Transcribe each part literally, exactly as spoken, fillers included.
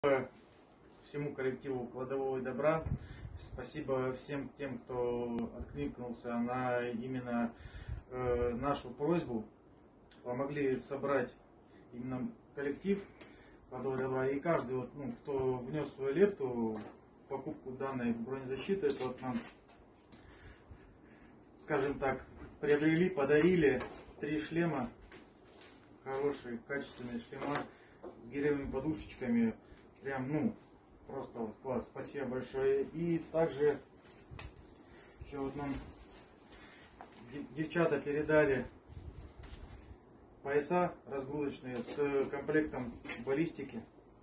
Всему коллективу Кладового добра. Спасибо всем тем, кто откликнулся на именно э, нашу просьбу. Помогли собрать именно коллектив Кладового добра. И каждый, вот, ну, кто внес свою лепту в покупку данной бронезащиты, это вот нам, скажем так, приобрели, подарили три шлема. Хорошие, качественные шлема с гиревыми подушечками. Прям, ну, просто вот класс. Спасибо большое. И также еще вот нам девчата передали пояса разгрузочные с комплектом баллистики.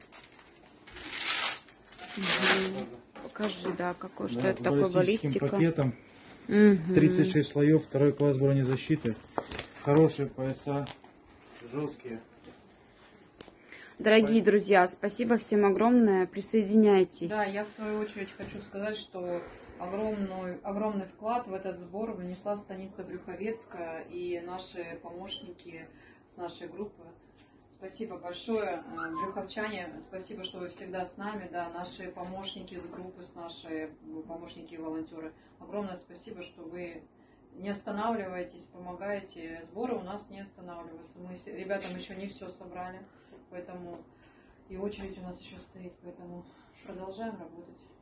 Угу. Покажи, да, какой, что да, это такое баллистика. Пакетом. Угу. тридцать шесть слоев, второй класс бронезащиты. Хорошие пояса, жесткие. Дорогие друзья, спасибо всем огромное. Присоединяйтесь. Да, я в свою очередь хочу сказать, что огромный, огромный вклад в этот сбор внесла станица Брюховецкая и наши помощники с нашей группы. Спасибо большое, брюховчане, спасибо, что вы всегда с нами, да, наши помощники с группы, с наши помощники и волонтеры. Огромное спасибо, что вы не останавливаетесь, помогаете. Сборы у нас не останавливаются. Мы ребятам еще не все собрали. Поэтому и очередь у нас еще стоит, поэтому продолжаем работать.